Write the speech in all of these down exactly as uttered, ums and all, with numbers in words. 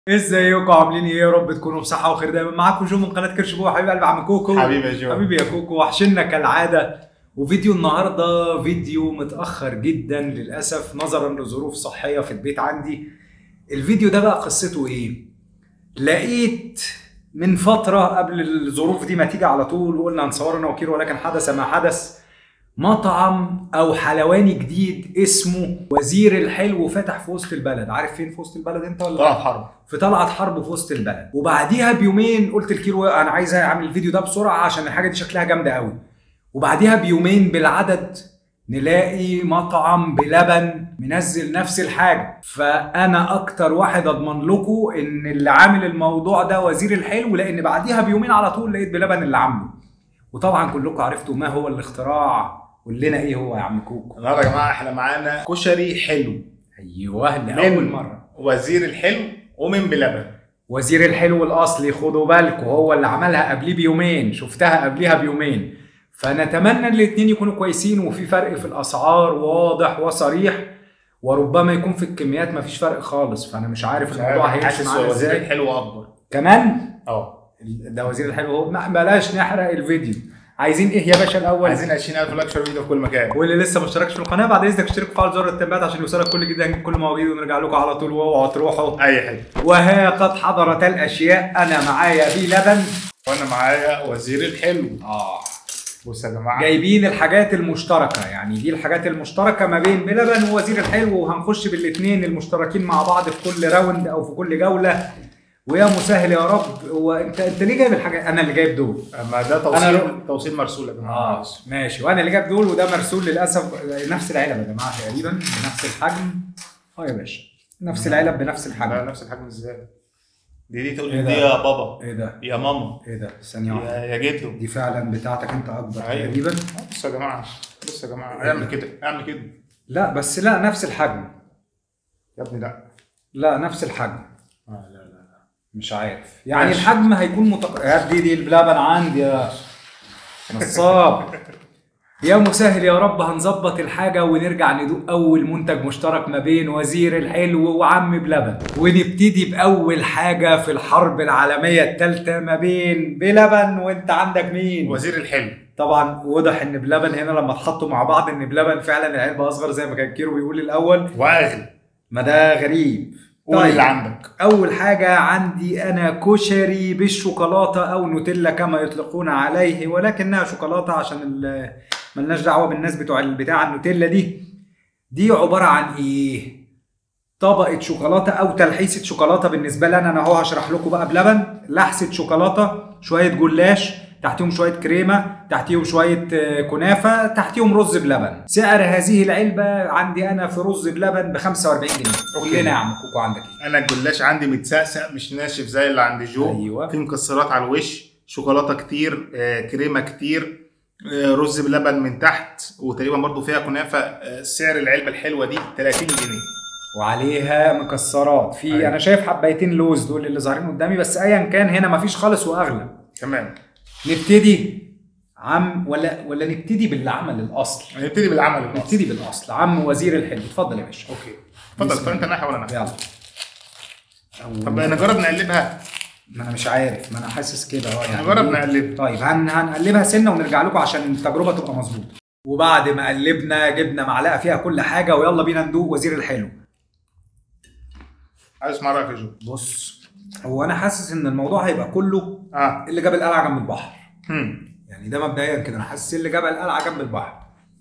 ازيكم عاملين ايه؟ يا رب تكونوا بصحه وخير. دايما معاكم جو من قناه كرش بو. حبيب قلب عم كوكو. حبيبي يا جو. حبيبي يا كوكو، وحشنا كالعاده. وفيديو النهارده فيديو متاخر جدا للاسف نظرا لظروف صحيه في البيت عندي. الفيديو ده بقى قصته ايه؟ لقيت من فتره قبل الظروف دي ما تيجي على طول وقلنا هنصور انا وكيرو، ولكن حدث ما حدث. مطعم او حلواني جديد اسمه وزير الحلو فتح في وسط البلد. عارف فين في وسط البلد انت ولا؟ طلعت حرب. في طلعت حرب في وسط البلد. وبعديها بيومين قلت لكيرو انا عايز اعمل الفيديو ده بسرعه عشان الحاجه دي شكلها جامده قوي. وبعديها بيومين بالعدد نلاقي مطعم بلبن منزل نفس الحاجه. فانا اكتر واحد اضمن لكم ان اللي عامل الموضوع ده وزير الحلو، لان بعديها بيومين على طول لقيت بلبن اللي عامله. وطبعا كلكم عرفتوا ما هو الاختراع. قول لنا ايه هو يا عم كوكو؟ النهارده يا جماعه احنا معانا كشري حلو. ايوه، لاول مره. وزير الحلو ومن بلبن. وزير الحلو الاصلي، خدوا بالكم، هو اللي عملها قبليه بيومين، شفتها قبليها بيومين. فنتمنى الاثنين يكونوا كويسين، وفي فرق في الاسعار واضح وصريح، وربما يكون في الكميات مفيش فرق خالص. فانا مش عارف الموضوع هيمشي معانا ازاي. وزير الحلو اكبر كمان. اه ده وزير الحلو هو. بلاش نحرق الفيديو. عايزين ايه يا باشا الاول؟ عايزين عشرين ألف لايك شير فيديو في كل مكان. واللي لسه ما اشتركش في القناه بعد اذنك اشترك وفعل زر التنبيهات عشان يوصلك كل جديد كل ما جديد، ونرجع لكم على طول. واوعوا تروحوا اي حاجه. وها قد حضرت الاشياء. انا معايا بلبن وانا معايا وزير الحلو. اه بصوا يا جماعه، جايبين الحاجات المشتركه، يعني دي الحاجات المشتركه ما بين بلبن ووزير الحلو، وهنخش بالاثنين المشتركين مع بعض في كل راوند او في كل جوله. ويا مسهل يا رب. هو انت انت ليه جايب الحاجات؟ انا اللي جايب دول. اما ده توصيل أنا... توصيل مرسول يا جماعه. اه ماشي، وانا اللي جايب دول، وده مرسول للاسف. نفس العلب يا جماعه تقريبا، بنفس الحجم. اه يا باشا، نفس العلب بنفس الحجم. لا نفس الحجم ازاي؟ دي دي تقول إيه دي يا بابا، ايه ده؟ يا ماما، ايه ده؟ ثانيه واحده، يا, يا جدو. دي فعلا بتاعتك انت اكبر. أيوة. تقريبا. بصوا يا جماعه، بصوا يا جماعه، اعمل كده اعمل كده. لا بس لا، نفس الحجم يا ابني. لا لا نفس الحجم. اه لا لا مش عارف يعني ماشي. الحجم هيكون متق... يا دي دي البلبن عندي يا نصاب. يا مسهل يا رب. هنظبط الحاجة ونرجع ندوق أول منتج مشترك ما بين وزير الحلو وعم بلبن. ونبتدي بأول حاجة في الحرب العالمية الثالثة ما بين بلبن وأنت عندك مين؟ وزير الحلو. طبعا واضح إن بلبن هنا لما اتحطوا مع بعض إن بلبن فعلا العلبة أصغر زي ما كان كيرو بيقول الأول. واغلى. ما ده غريب. قول اللي عندك. اول حاجه عندي انا كشري بالشوكولاته او نوتيلا كما يطلقون عليه، ولكنها شوكولاته عشان ملناش دعوه بالناس بتوع البتاع النوتيلا دي. دي عباره عن ايه؟ طبقه شوكولاته او تلحيسه شوكولاته. بالنسبه لي انا انا اهو هشرح لكم بقى بلبن. لحسه شوكولاته، شويه جلاش، تحتيهم شويه كريمه، تحتيهم شويه كنافه، تحتيهم رز بلبن. سعر هذه العلبه عندي انا في رز بلبن ب خمسة وأربعين جنيه. قول لنا يا عم كوكو عندك ايه؟ انا الجلاش عندي متسقسق مش ناشف زي اللي عند جو. ايوه. في مكسرات على الوش، شوكولاته كتير، آه، كريمه كتير، آه، رز بلبن من تحت، وتقريبا برضو فيها كنافه. آه، سعر العلبه الحلوه دي ثلاثين جنيه. وعليها مكسرات. في أيوة. انا شايف حبايتين لوز دول اللي ظاهرين قدامي، بس ايا كان هنا مفيش خالص واغلى. تمام. نبتدي عم ولا ولا نبتدي باللي عمل الاصل؟ نبتدي بالعمل الاصل. نبتدي بالاصل. عم وزير الحلو، اتفضل يا باشا. اوكي اتفضل. فانت ناحيه وانا ناحيه. يلا. طب نجرب نقلبها. ما انا مش عارف، ما انا حاسس كده اه يعني. نجرب نقلبها. طيب هن هنقلبها سنه ونرجع لكم عشان التجربه تبقى مظبوطه. وبعد ما قلبنا جبنا معلقه فيها كل حاجه، ويلا بينا ندوق وزير الحلو. عايز اسمع رايك يا جو. بص، هو انا حاسس ان الموضوع هيبقى كله اه اللي جاب القلعه جنب البحر. امم يعني ده مبدئيا كده انا حاسس اللي جاب القلعه جنب البحر.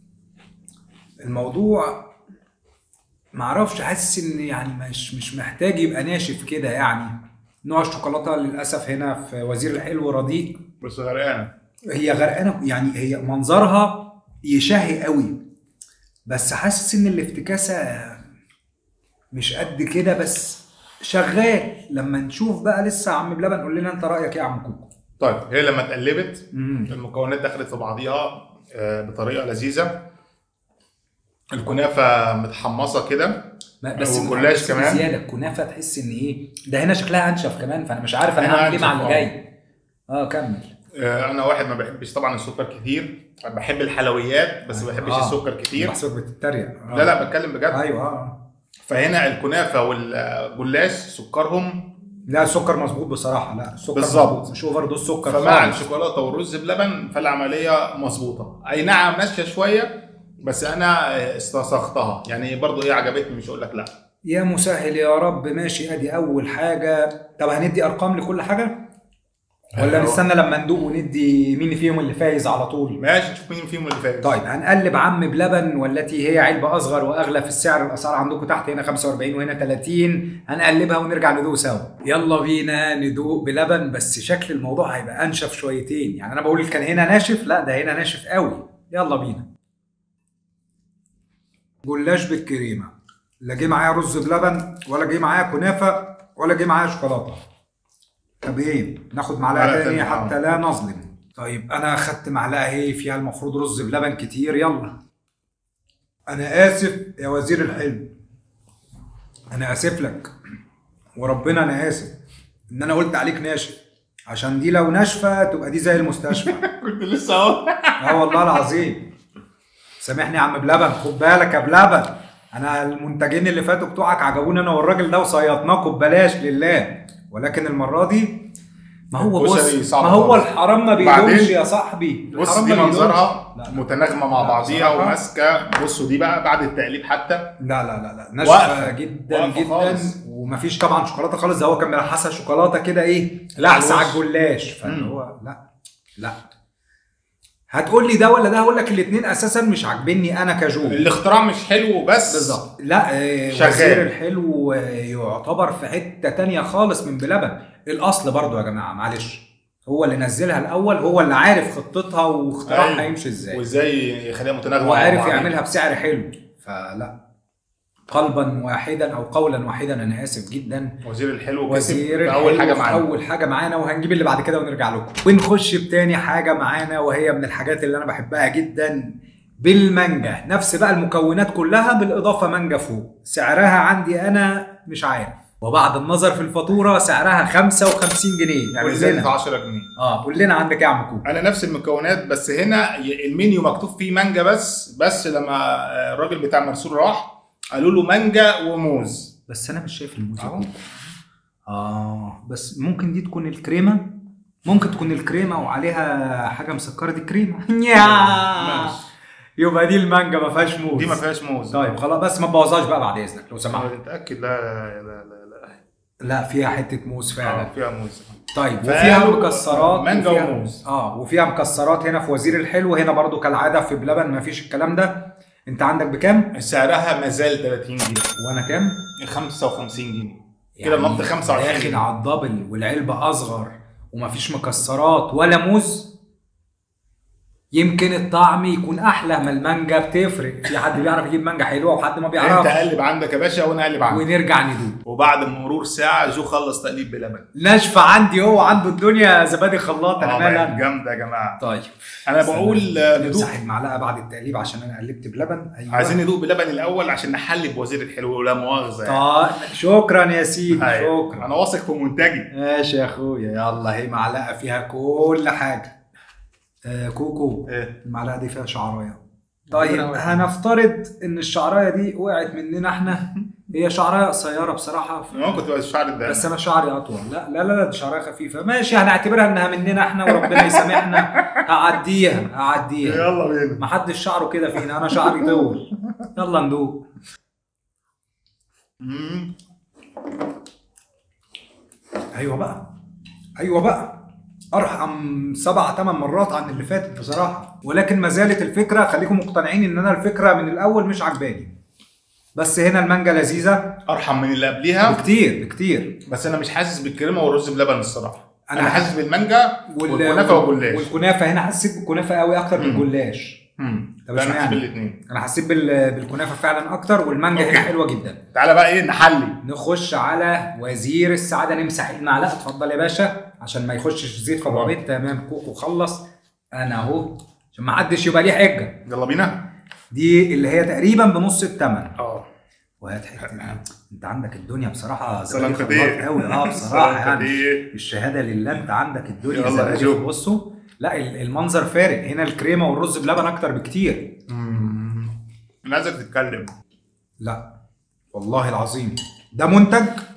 الموضوع معرفش، حاسس ان يعني مش مش محتاج يبقى ناشف كده يعني. نوع الشوكولاته للاسف هنا في وزير الحلو رديء. بس غرقانه. هي غرقانه يعني، هي منظرها يشهي قوي، بس حاسس ان الافتكاسه مش قد كده، بس شغال. لما نشوف بقى لسه عم بلبن قول لنا انت رايك ايه يا عم كوكو. طيب هي لما اتقلبت المكونات دخلت في بعضيها بطريقه لذيذه. الكنافه متحمصه كده، بس والجلاش كمان زياده. الكنافه تحس ان ايه ده، هنا شكلها انشف كمان، فانا مش عارف انا هعمل ايه مع اللي جاي. اه كمل. انا واحد ما بحبش طبعا السكر كتير، بحب الحلويات بس ما بحبش آه. السكر كتير. بحسبك بتتريق. آه. لا لا بتكلم بجد. ايوه اه. فهنا الكنافه والجلاش سكرهم لا السكر مظبوط بصراحه، لا السكر بالظبط، مش اوفر دوز سكر فمع خالص. الشوكولاته والرز بلبن فالعمليه مظبوطه. اي نعم ناشفه شويه بس انا استصاغتها يعني برضو ايه عجبتني، مش هقول لك لا. يا مسهل يا رب. ماشي ادي اول حاجه. طب هندي ارقام لكل حاجه ولا أيوة. نستنى لما ندوق وندي مين فيهم اللي فايز على طول؟ ماشي نشوف مين فيهم اللي فايز. طيب هنقلب عم بلبن والتي هي علبه اصغر واغلى في السعر. الاسعار عندكم تحت هنا خمسة وأربعين وهنا ثلاثين. هنقلبها ونرجع ندوق سوا. يلا بينا ندوق بلبن، بس شكل الموضوع هيبقى انشف شويتين. يعني انا بقول كان هنا ناشف، لا ده هنا ناشف قوي. يلا بينا. جلاش بالكريمه، لا جه معايا رز بلبن ولا جه معايا كنافه ولا جه معايا شوكولاته. طب ايه، ناخد معلقه تانية حتى لا نظلم. طيب انا اخدت معلقه اهي فيها المفروض رز بلبن كتير. يلا. انا اسف يا وزير الحلم، انا اسف لك وربنا انا اسف ان انا قلت عليك ناشف، عشان دي لو ناشفه تبقى دي زي المستشفى. كنت لسه اهو. اه والله العظيم. سامحني يا عم بلبن، خد بالك يا بلبن، انا المنتجين اللي فاتوا بتوعك عجبوني انا والراجل ده وصيطناكم ببلاش لله، ولكن المره دي ما هو بص، ما هو الحرام ما بيدومش يا صاحبي. بص دي منظرها متناغمه مع بعضيها وماسكه. بصوا دي بقى بعد التقليب حتى لا لا لا لا ناشفه جدا جدا خالص. ومفيش طبعا شوكولاته خالص، ده هو كان ملحسها شوكولاته كده ايه لحسه على الجلاش، فاللي هو لا لا. هتقول لي ده ولا ده؟ هقول لك الاثنين اساسا مش عاجبني انا كجو. الاختراع مش حلو بس بالظبط. لا وزير الحلو يعتبر في حته تانية خالص من بلبن. الاصل برضو يا جماعه معلش، هو اللي نزلها الاول، هو اللي عارف خطتها واختراعها هيمشي ازاي وازاي يخليها متناغمه وعارف يعملها بسعر حلو. فلا قلبا واحدا او قولا واحدا انا اسف جدا. وزير الحلو وزير الحلو اول حاجه معانا، اول حاجه معانا، وهنجيب اللي بعد كده ونرجع لكم ونخش بتاني حاجه معانا، وهي من الحاجات اللي انا بحبها جدا بالمانجا. نفس بقى المكونات كلها بالاضافه مانجا فوق. سعرها عندي انا مش عارف، وبعد النظر في الفاتوره سعرها خمسة وخمسين جنيه يعني زادت عشرة جنيه. اه قول لنا عندك ايه يا عم كوكو؟ انا نفس المكونات بس هنا المنيو مكتوب فيه مانجا بس. بس لما الراجل بتاع مرسول راح قالوا له مانجا وموز. بس انا مش شايف الموز اه اه بس ممكن دي تكون الكريمه، ممكن تكون الكريمه وعليها حاجه مسكره. دي كريمه يبقى دي المانجا ما فيهاش موز. دي ما فيهاش موز. طيب خلاص بس ما تبوظهاش بقى بعد اذنك لو سمحت. متاكد؟ لا لا لا لا لا فيها حته موز فعلا. اه فيها موز. طيب وفيها مكسرات مانجا وموز. اه وفيها مكسرات هنا في وزير الحلو. هنا برضو كالعاده في بلبن ما فيش الكلام ده. انت عندك بكام؟ سعرها ما زال ثلاثين جنيه. وانا كام؟ خمسة وخمسين جنيه. يعني كده نط خمسة وعشرين داخل على الدبل والعلبه اصغر ومفيش مكسرات ولا موز. يمكن الطعم يكون احلى، ما المانجا بتفرق. في حد بيعرف يجيب مانجا حلوه وحد ما بيعرفش. انت قلب عندك يا باشا وانا اقلب عندي ونرجع ندوق. وبعد مرور ساعه جو خلص تقليب بلبن. ناشفه عندي، هو عنده الدنيا زبادي خلاط. انا مالها جامده يا جماعه. طيب انا بقول نمسح المعلقه بعد التقليب عشان انا قلبت بلبن. أيوة. عايزين ندوق بلبن الاول عشان نحلي بوزير الحلو ولا مؤاخذه يعني. طيب شكرا يا سيدي. أيوة. شكرا، انا واثق في منتجي. ماشي يا اخويا. يلا هي معلقه فيها كل حاجه. آه كوكو إيه؟ المعلقه دي فيها شعرايه. طيب هنفترض ان الشعرايه دي وقعت مننا احنا. هي شعرايه قصيره بصراحه. ممكن تبقى الشعر ده بس انا شعري اطول. لا لا لا دي شعرايه خفيفه. ماشي هنعتبرها انها مننا احنا وربنا يسامحنا. هعديها هعديها. يلا بينا. ما حدش شعره كده فينا، انا شعري طول. يلا ندوق. امم ايوه بقى ايوه بقى ارحم سبع ثمان مرات عن اللي فاتت بصراحه. ولكن ما زالت الفكره، خليكم مقتنعين ان انا الفكره من الاول مش عجباني. بس هنا المانجا لذيذه ارحم من اللي قبليها بكتير بكتير. بس انا مش حاسس بالكريمه والرز بلبن الصراحه. انا, أنا حاسس بالمانجا وال... والكنافه والجلاش. والكنافه هنا حسيت بالكنافه قوي اكتر من الجلاش. امم طب انا حسيت بالاثنين. انا حسيت بال... بالكنافه فعلا اكتر، والمانجا هنا حلوه جدا. تعالى بقى ايه نحلي. نخش على وزير السعاده. نمسح المعلقه. اتفضل يا باشا عشان ما يخشش زيت في بعضين. تمام كوكو خلص. انا اهو عشان ما حدش يبقى ليه حجه. يلا بينا. دي اللي هي تقريبا بنص الثمن. اه وهات حته. انت عندك الدنيا بصراحه سلام خلاط قوي. اه بصراحه يعني الشهاده لله انت عندك الدنيا زبادي. بصوا لا المنظر فارق. هنا الكريمه والرز بلبن اكتر بكتير. امم انا عايزك تتكلم. لا والله العظيم ده منتج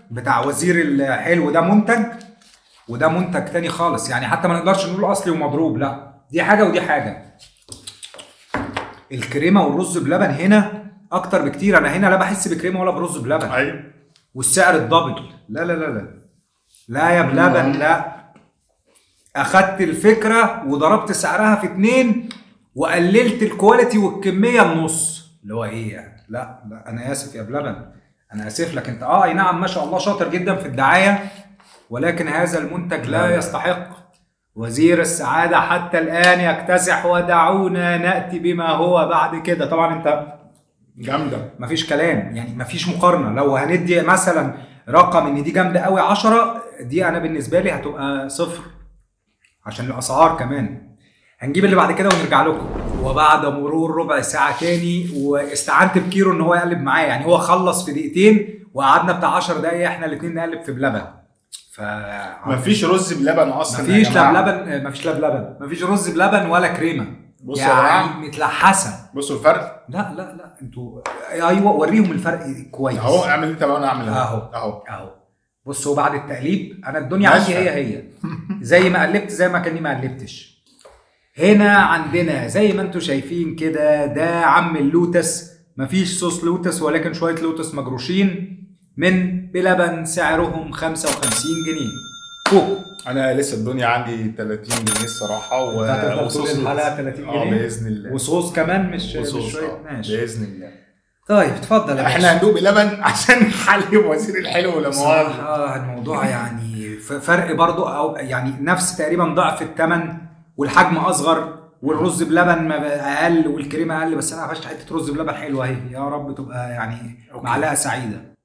بتاع وزير الحلو ده منتج وده منتج تاني خالص، يعني حتى ما نقدرش نقول اصلي ومضروب، لا دي حاجه ودي حاجه. الكريمه والرز بلبن هنا اكتر بكتير، انا هنا لا بحس بكريمه ولا برز بلبن. ايوه. والسعر الدبل. لا لا لا لا لا يا بلبن لا. اخدت الفكره وضربت سعرها في اتنين وقللت الكواليتي والكميه النص، اللي هو ايه يعني؟ لا لا انا اسف يا بلبن، انا اسف لك انت اه اي نعم ما شاء الله شاطر جدا في الدعايه، ولكن هذا المنتج لا يستحق. وزير السعاده حتى الان يكتسح ودعونا ناتي بما هو بعد كده. طبعا انت جامده مفيش كلام، يعني مفيش مقارنه. لو هندي مثلا رقم ان دي جامده قوي عشرة، دي انا بالنسبه لي هتبقى صفر عشان الاسعار كمان. هنجيب اللي بعد كده ونرجع لكم. وبعد مرور ربع ساعه تاني واستعنت بكيرو ان هو يقلب معايا، يعني هو خلص في دقيقتين وقعدنا بتاع عشر دقايق احنا الاثنين نقلب في بلبن. ف مفيش رز بلبن اصلا. مفيش لا بلبن، مفيش لا بلبن، مفيش رز بلبن ولا كريمه. بصوا يعني متلحسه. بصوا الفرق. لا لا لا انتوا ايوه وريهم الفرق كويس اهو. اعمل انت بقى وانا اعمل اهو اهو اهو. بصوا بعد التقليب انا الدنيا عندي هي هي زي ما قلبت زي ما كاني ما قلبتش. هنا عندنا زي ما انتوا شايفين كده ده عم اللوتس، مفيش صوص لوتس ولكن شويه لوتس مجروشين من بلبن سعرهم خمسة وخمسين جنيه فوق. انا لسه الدنيا عندي تلاتين جنيه الصراحه و... وصوص الحلقه تلاتين جنيه اه باذن الله. وصوص كمان مش مش شويه آه. ماشي باذن الله. طيب اتفضل يا احنا هندوق بلبن عشان نحلي وزير الحلو ولا مؤاخذه. اه الموضوع يعني فرق برضو، او يعني نفس تقريبا ضعف الثمن والحجم اصغر والرز بلبن اقل والكريمه اقل، بس انا قفشت حته رز بلبن حلوه اهي، يا رب تبقى يعني معلقه سعيده.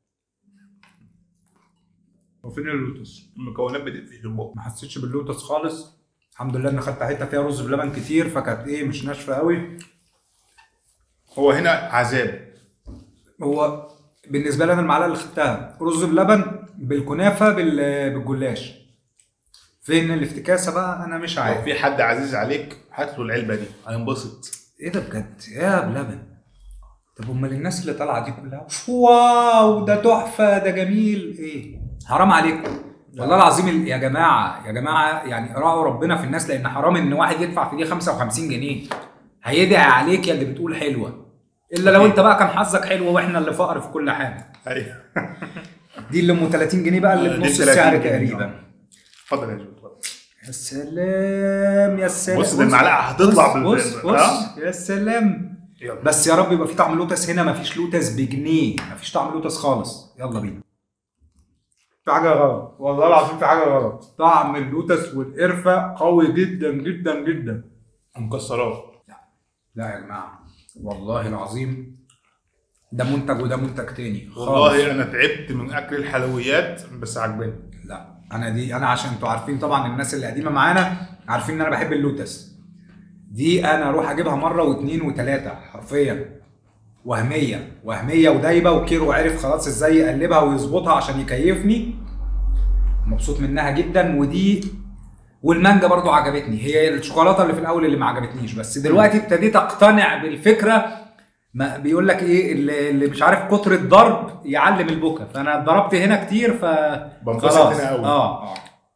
وفين اللوتس؟ المكونات بتقفل البق. ما حسيتش باللوتس خالص، الحمد لله ان خدت حته فيها رز بلبن كتير فكانت ايه مش ناشفه قوي. هو هنا عذاب. هو بالنسبه لي انا المعلقه اللي خدتها رز بلبن بالكنافه بالجلاش. فين الافتكاسه بقى انا مش عارف. لو في حد عزيز عليك هات له العلبه دي هينبسط. ايه ده بجد يا بلبن؟ طب امال الناس اللي طالعه دي كلها واو ده تحفه ده جميل، ايه حرام عليكم والله العظيم يا جماعه يا جماعه، يعني راعوا ربنا في الناس، لان حرام ان واحد يدفع في دي خمسة وخمسين جنيه هيدعي عليك يا اللي بتقول حلوه، الا لو انت بقى كان حظك حلو واحنا اللي فقر في كل حاجه. ايوه. دي اللي ام تلاتين جنيه بقى اللي بنص السعر تقريبا. اتفضل يا جو. يا سلام يا سلام. بص المعلقه هتطلع بص بص, بص. يا سلام. يلا. بس يا رب يبقى في طعم لوتس هنا، مفيش لوتس بجنيه، مفيش طعم لوتس خالص. يلا بينا. في حاجه غلط والله العظيم، في حاجه غلط. طعم اللوتس والقرفه قوي جدا جدا جدا. مكسرات. لا لا يا جماعه والله العظيم ده منتج وده منتج تاني خالص. والله انا تعبت من اكل الحلويات بس عجباني. لا انا دي انا عشان انتوا عارفين طبعا الناس اللي قديمه معانا عارفين ان انا بحب اللوتس دي، انا اروح اجيبها مره واثنين وثلاثه حرفيا. وهميه وهميه ودايبه، وكيرو عرف خلاص ازاي يقلبها ويظبطها عشان يكيفني. مبسوط منها جدا. ودي والمانجا برضو عجبتني، هي الشوكولاته اللي في الاول اللي ما عجبتنيش، بس دلوقتي ابتديت اقتنع بالفكره. ما بيقول لك ايه اللي, اللي مش عارف كتر الضرب يعلم البكا، فانا ضربت هنا كتير ف بنبسط هنا قوي. اه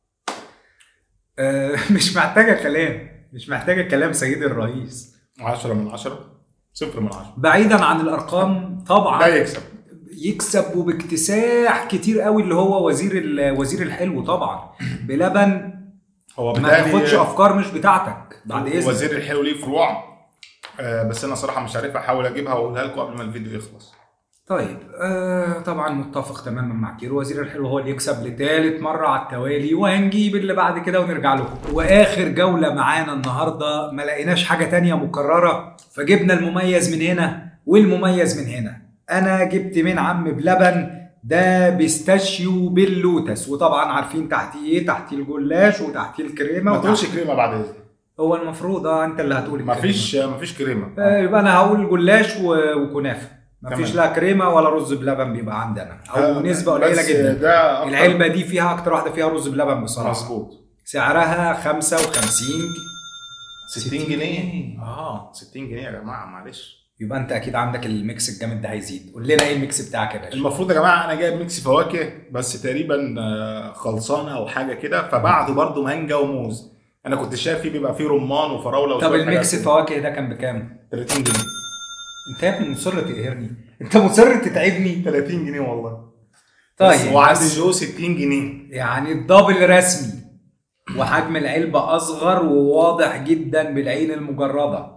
اه مش محتاجه كلام، مش محتاجه كلام سيدي الرئيس. عشرة من عشرة، صفر من عشرة. بعيدا عن الارقام طبعا لا يكسب يكسب وباكتساح كتير قوي اللي هو وزير وزير الحلو طبعا. بلبن هو ما تاخدش افكار مش بتاعتك بعد اذنك. وزير الحلو ليه فروع آه بس انا صراحه مش عارف، احاول اجيبها واقولها لكم قبل ما الفيديو يخلص. طيب آه طبعا متفق تماما مع كيرو، وزير الحلو هو اللي يكسب لثالث مره على التوالي، وهنجيب اللي بعد كده ونرجع لكم. واخر جوله معانا النهارده ما لقيناش حاجه تانية مكرره، فجبنا المميز من هنا والمميز من هنا. انا جبت من عم بلبن ده بيستاشيو باللوتس، وطبعا عارفين تحتيه ايه، تحتيه الجلاش وتحتيه الكريمه. ما تقولش كريمه بعد اذنك. هو المفروض اه انت اللي هتقول الكريمه. مفيش مفيش كريمه. آه يبقى انا هقول جلاش وكنافه. مفيش لا كريمه ولا رز بلبن بيبقى عندنا، او آه نسبه قليله جدا. ده العلبه دي فيها اكتر واحده فيها رز بلبن بصراحه. مظبوط. سعرها خمسة وخمسين ستين جنيه. اه ستين جنيه يا جماعه معلش. يبقى انت اكيد عندك الميكس الجامد ده هيزيد. قول لنا ايه الميكس بتاعك يا باشا؟ المفروض يا جماعه انا جايب ميكس فواكه بس تقريبا آه، خلصانه او حاجه كده، فبعده برده مانجا وموز. انا كنت شايف فيه بيبقى فيه رمان وفراوله طب وشويه الميكس حاجات كده. الفواكه ده كان بكام؟ تلاتين جنيه. انت يا ابني مصر تقهرني، انت مصر تتعبني. تلاتين جنيه والله. طيب بس وعندي بس جو ستين جنيه. يعني الدبل رسمي، وحجم العلبة أصغر وواضح جدا بالعين المجردة.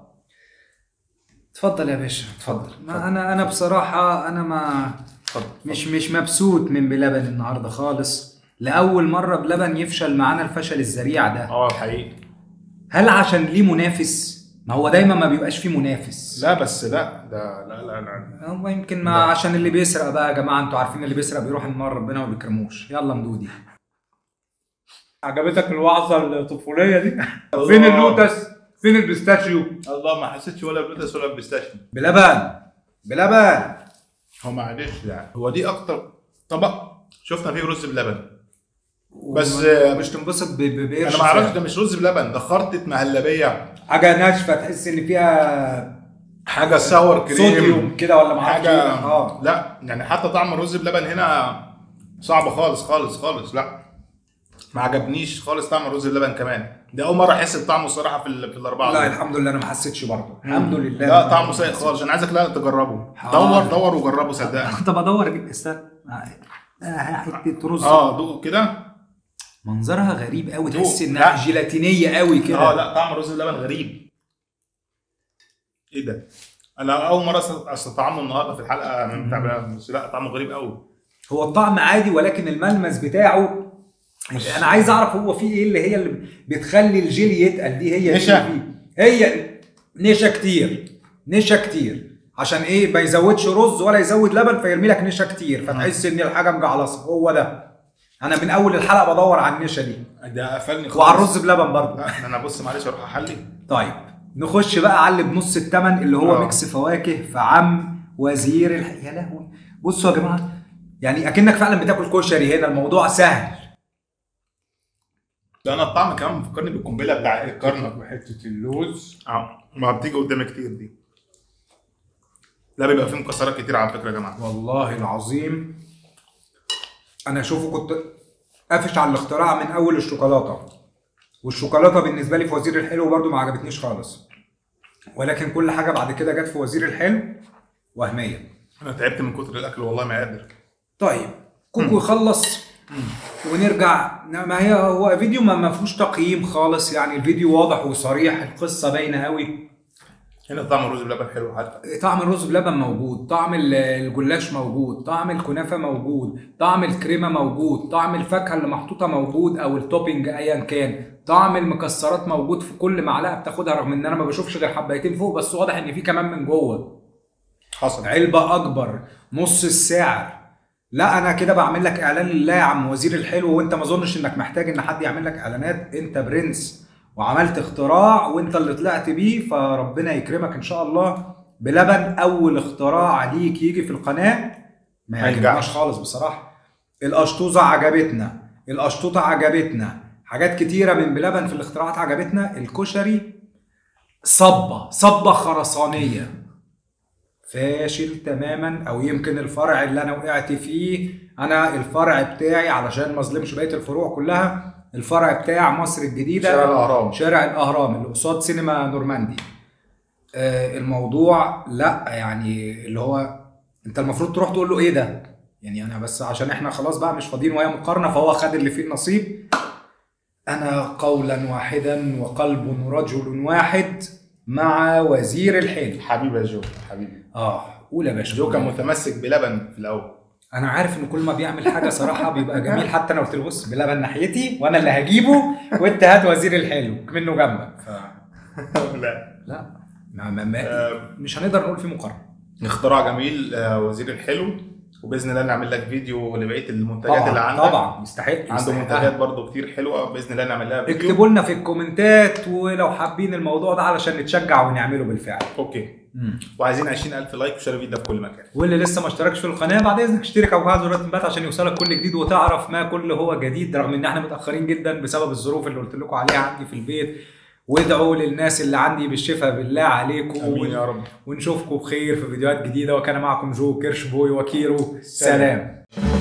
اتفضل يا باشا اتفضل. ما أنا أنا بصراحة أنا ما اتفضل. مش مش مبسوط من بلبن النهارده خالص. لأول مرة بلبن يفشل معانا الفشل الذريع ده. اه حقيقي. هل عشان ليه منافس؟ ما هو دايما ما بيبقاش فيه منافس. لا بس لا ده لا لا لا هو يمكن ما لا. عشان اللي بيسرق بقى يا جماعة، انتوا عارفين اللي بيسرق بيروح النار ربنا ما بيكرموش. يلا مدودي. عجبتك الوعظة الطفولية دي؟ فين اللوتس؟ فين البيستاشيو؟ الله ما حسيتش ولا بلوتس ولا بيستاشيو. بلبن بلبن. هو معلش يعني هو دي اكتر طبق شفنا فيه رز بلبن. بس مش تنبسط ب- ب- بقرش انا ما اعرفش سعر. ده مش رز بلبن، ده خرطه مهلبيه، حاجة ناشفة تحس ان فيها حاجه ساور كريم صوديوم كده ولا معرفش حاجه. ايه. اه لا يعني حتى طعم الرز بلبن هنا صعب خالص خالص خالص. لا ما عجبنيش خالص طعم الرز بلبن كمان. ده اول مره احس بطعمه الصراحه في ال- في الاربعه لا دول. الحمد لله انا ما حسيتش برضه. الحمد لله. لا طعمه سيء خالص. انا عايزك لا تجربه. دور دور وجربه صدقني. كنت بدور اجيب استنى آه، حته رز. اه دوق كده. منظرها غريب قوي، دوق. تحس لا. انها جيلاتينيه قوي كده. اه لا طعم الرز بلبن غريب. ايه ده؟ انا اول مره استطعمه النهارده في الحلقه من بتاع بلبن، بس لا طعمه غريب قوي. هو الطعم عادي ولكن الملمس بتاعه انا عايز اعرف هو فيه ايه اللي هي اللي بتخلي الجيل يتقل دي. هي نشا. اللي فيه. هي نشا كتير نشا كتير عشان ايه؟ ما يزودش رز ولا يزود لبن فيرمي لك نشا كتير فتحس ان الحاجه مجعلصه. هو ده انا من اول الحلقه بدور على النشا دي. ده قفلني خالص. وعلى الرز بلبن برضه. لا انا بص معلش اروح احلي. طيب نخش بقى على اللي بنص الثمن اللي هو آه. ميكس فواكه في عم وزير الح... يا لهوي. بصوا يا جماعه يعني اكنك فعلا بتاكل كشري هنا. الموضوع سهل. ده انا الطعم كمان بيفكرني بالقنبله بتاع الكرنك. حته اللوز اه ما بتيجي قدامي كتير دي. لا بيبقى فيه مكسرات كتير على فكره يا جماعه. والله العظيم انا اشوفه كنت قافش على الاختراع من اول الشوكولاته. والشوكولاته بالنسبه لي في وزير الحلو برضو ما عجبتنيش خالص، ولكن كل حاجه بعد كده جت في وزير الحلو وهميه. انا تعبت من كتر الاكل والله ما قادر. طيب كوكو يخلص ونرجع. ما هي هو فيديو ما ما فيهوش تقييم خالص يعني. الفيديو واضح وصريح، القصه باينه قوي. هنا طعم الرز بلبن حلو حتى. طعم الرز بلبن موجود، طعم الجلاش موجود، طعم الكنافه موجود، طعم الكريمه موجود، طعم الفاكهه اللي محطوطه موجود او التوبينج ايا كان، طعم المكسرات موجود في كل معلقه بتاخدها، رغم ان انا ما بشوفش غير حبايتين فوق بس واضح ان في كمان من جوه. حصل. علبه اكبر، نص السعر. لا انا كده بعمل لك اعلان لله يا عم وزير الحلو، وانت ما اظنش انك محتاج ان حد يعمل لك اعلانات. انت برنس وعملت اختراع وانت اللي طلعت بيه، فربنا يكرمك ان شاء الله. بلبن اول اختراع ليك يجي في القناه ما يعجبناش خالص بصراحه. القشطوطه عجبتنا، القشطوطه عجبتنا، حاجات كتيره من بلبن في الاختراعات عجبتنا. الكشري صبه صبه خرسانيه فاشل تماما. او يمكن الفرع اللي انا وقعت فيه، انا الفرع بتاعي علشان ما اظلمش بقيه الفروع كلها، الفرع بتاع مصر الجديده شارع الاهرام. شارع الاهرام اللي قصاد سينما نورماندي. آه الموضوع لا يعني اللي هو انت المفروض تروح تقول له ايه ده يعني. انا بس عشان احنا خلاص بقى مش فاضيين وهي مقارنه فهو خد اللي فيه النصيب. انا قولا واحدا وقلب رجل واحد مع وزير الحلو. حبيبي يا جو حبيبي. اه قول يا باشا. جو كان متمسك بلبن في الاول. انا عارف ان كل ما بيعمل حاجه صراحه بيبقى جميل. حتى انا قلت له بص بلبن ناحيتي وانا اللي هجيبه وانت هات وزير الحلو منه جنبك. ف... لا لا ما ما ما آه، مش هنقدر نقول في مقارنه. اختراع جميل آه، وزير الحلو. وباذن الله نعمل لك فيديو لبقيه المنتجات طبعا اللي عندك. طبعا يستحق عنده يستحقها. منتجات برضو كتير حلوه باذن الله نعمل لها فيديو. اكتبوا لنا في الكومنتات ولو حابين الموضوع ده علشان نتشجع ونعمله بالفعل. اوكي. مم. وعايزين عشرين ألف لايك وشير الفيديو في كل مكان. واللي لسه ما اشتركش في القناه بعد اذنك اشترك او فعل زر التنبيهات عشان يوصلك كل جديد وتعرف ما كل هو جديد، رغم ان احنا متاخرين جدا بسبب الظروف اللي قلت لكم عليها عندي في البيت وادعوا للناس اللي عندي بالشفاء بالله عليكم. امين يا رب. ونشوفكم بخير في فيديوهات جديده. وكان معكم جو كيرش بوي وكيرو. سلام.